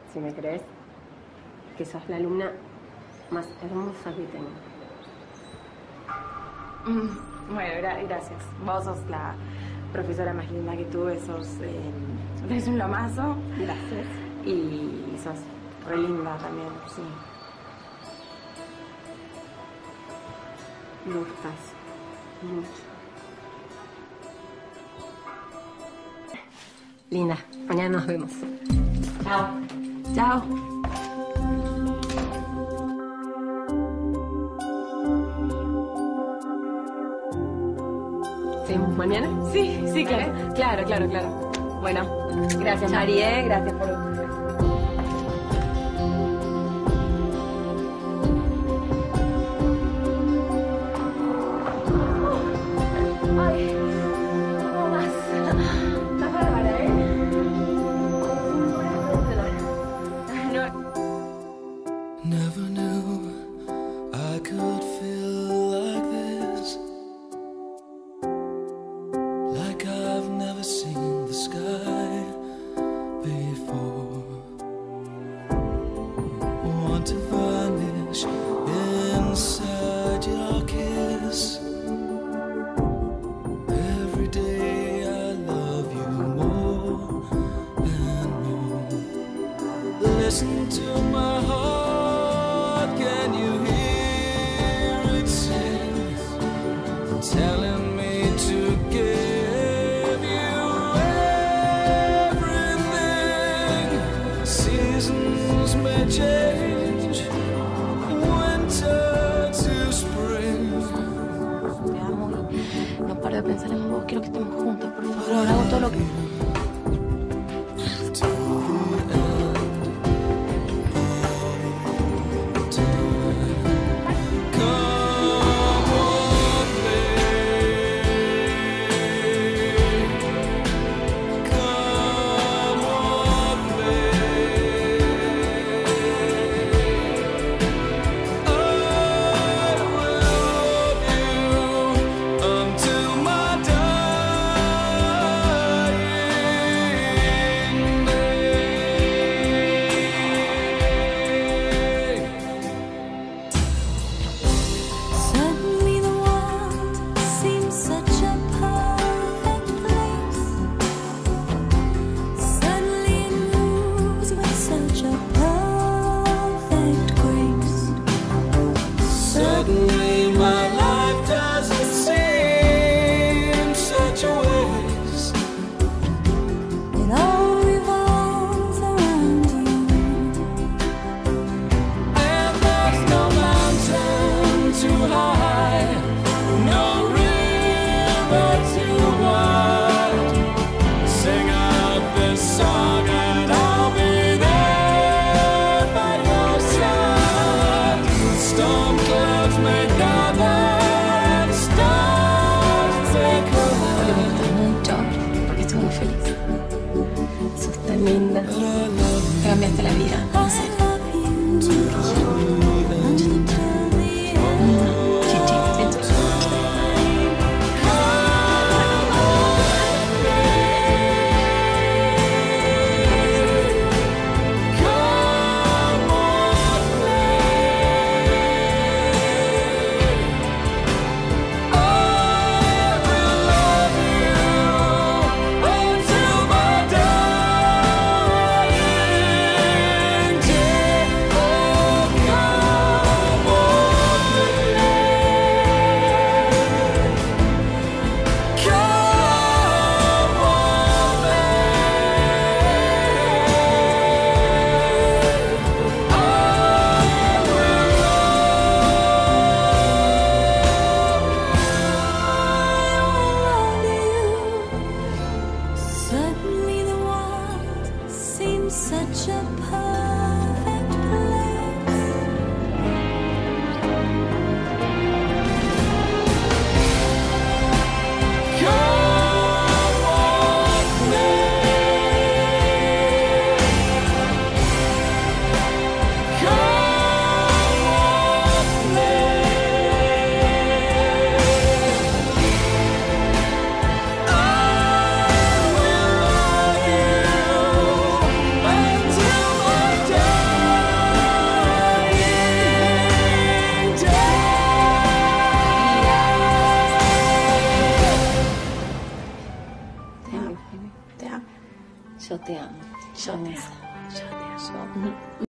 si me crees, que sos la alumna más hermosa que tengo. Bueno, gracias. Vos sos la profesora más linda que tuve, sos un lomazo. Gracias. Y sos re linda también, sí. Me gustas mucho. Linda, mañana nos vemos. Chao. Chao. ¿Seguimos mañana? Sí, claro. Claro. Bueno, gracias, Mari, gracias por... Ay, ¿cómo vas? Estás bárbara, Never knew I could feel like this, like I've never seen the sky before. Want to vanish inside your kiss. Every day I love you more and more. Listen to my heart, can you hear it sing? Telling me to give you everything. Seasons may change, winter to spring. Te amo y no paro de pensar en vos. Quiero que estemos juntos, por favor. Hago todo lo que... Suddenly my life doesn't seem such a waste. It all revolves around you. And there's no mountain too high, no river too wide. Sing out this song and I'll be there by your side. Storm clouds may gather and stars may collide. Mucho, porque estoy muy feliz. Sos tan linda. But I love Me cambiaste la vida. En serio. Suddenly the world seems such a perfect place. come walk me. Come walk me. I will love you until my Yo te amo. Yo te amo. Yo te amo. Yo.